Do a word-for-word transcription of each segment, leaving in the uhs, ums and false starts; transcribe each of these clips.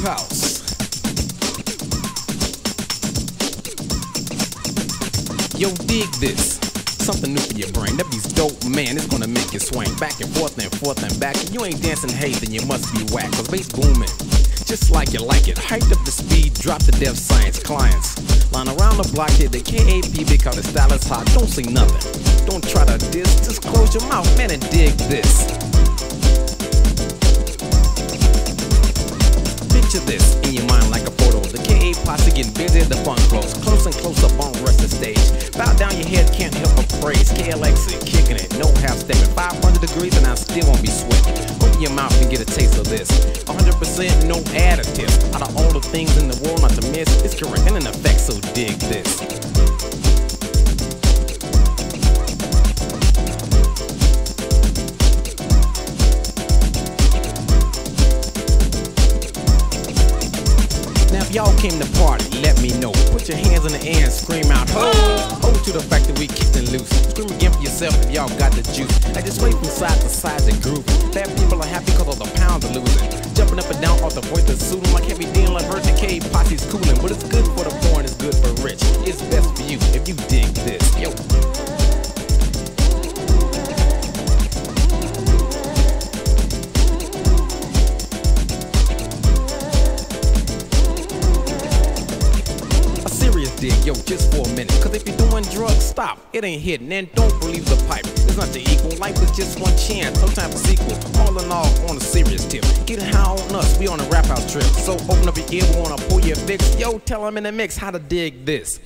house. Yo, dig this. Something new for your brain. That beat's dope, man. It's gonna make you swing back and forth and forth and back. If you ain't dancing, hey, then you must be whack. Cause bass booming, just like you like it. Hyped up the speed, drop the deaf science. Clients line around the block here, the K A P because the style is hot. Don't say nothing. Don't try to diss. Just close your mouth, man, and dig this. Picture this in your mind like a photo. The K A posse getting busy, the fun flows close and close up on the rest of the stage. Bow down your head, can't help but praise. K L X is kicking it, no half stepping. five hundred degrees and I still won't be sweating. Open your mouth and get a taste of this. one hundred percent no additives. Out of all the things in the world not to miss, it's correct and in effect, so dig this. If y'all came to party, let me know. Put your hands in the air and scream out, ho! Ho to the fact that we kicked and loose. Scream again for yourself if y'all got the juice. I just wait from side to side and grooving. Bad people are happy cause all the pounds are losing. Jumping up and down off the voice that's suiting like heavy dealing like Bird Decay posse's cooling. But it's good for the poor and it's good for rich. It's best for you if you dig this. Yo. Dig, yo, just for a minute. Cause if you're doing drugs, stop. It ain't hitting. And don't believe the pipe. It's not the equal. Life is just one chance. No time for sequel. All in all, on a serious tip. Getting high on us. We on a rap house trip. So open up your ear. We wanna pull your fix. Yo, tell them in the mix how to dig this.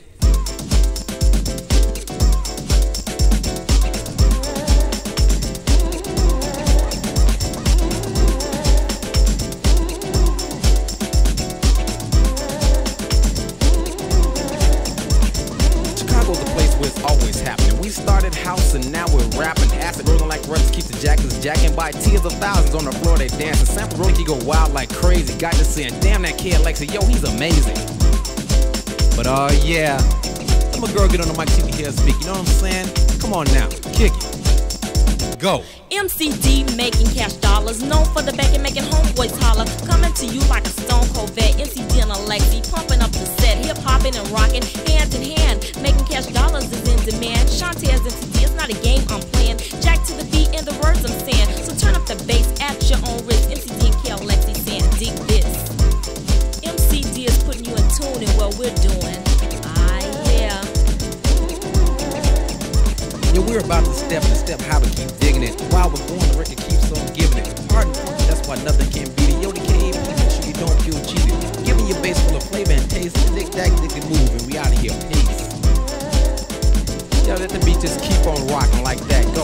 It's always happening. We started house and now we're rapping. Acid rolling like ruts, keep the jackets jacking. By tears of thousands on the floor they dancing. Sample rolling, he go wild like crazy. Got to saying, damn that kid Alexa, yo, he's amazing. But uh yeah, let my girl get on the mic so you can hear her speak. You know what I'm saying? Come on now, kick it. Go. M C D making cash dollars, known for the bacon, making homeboys holler. Coming to you like a stone cold vet. M C D and Alexi pumping up the set, hip hopping and rocking, hand in hand. Making cash dollars is in demand. Shantae as M C D, it's not a game I'm playing. Jack to the beat and the words I'm saying. So turn up the bass at your own risk. M C D and K Alexi saying, dig this. M C D is putting you in tune in what we're doing. Ah yeah. Yo, we're about to step and step how we keep digging it. While we're going, the record keeps on giving it. Hard and funky, that's why nothing can beat it. Yo, the K A P, make sure you don't feel cheated. Giving your bass full of flavor and taste. Dig that, dig and move, and we out of here. Peace. Yo, let the beat just keep on rocking like that. Go.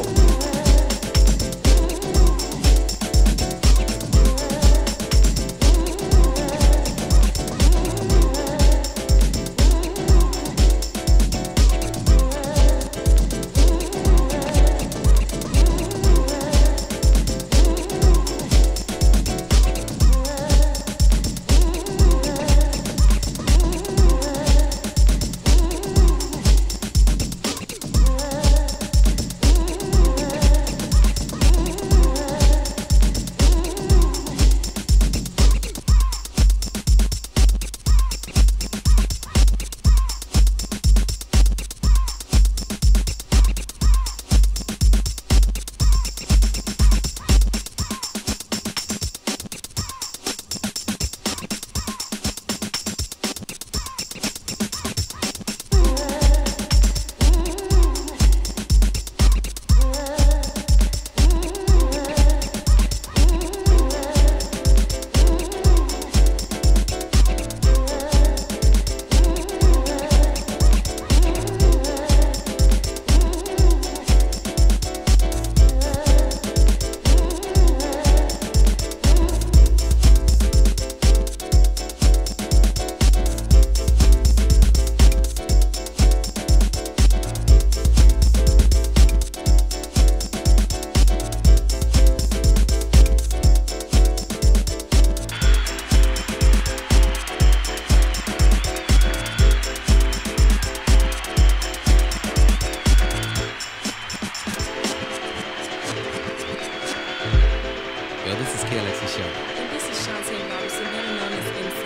And this is Shantae Robinson, better known as M C D.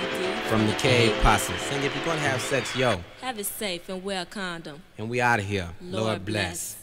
from the Cave Posse. Sing if you're gonna have sex, yo. Have it safe and wear a condom. And we out of here. Lord Lord bless. bless.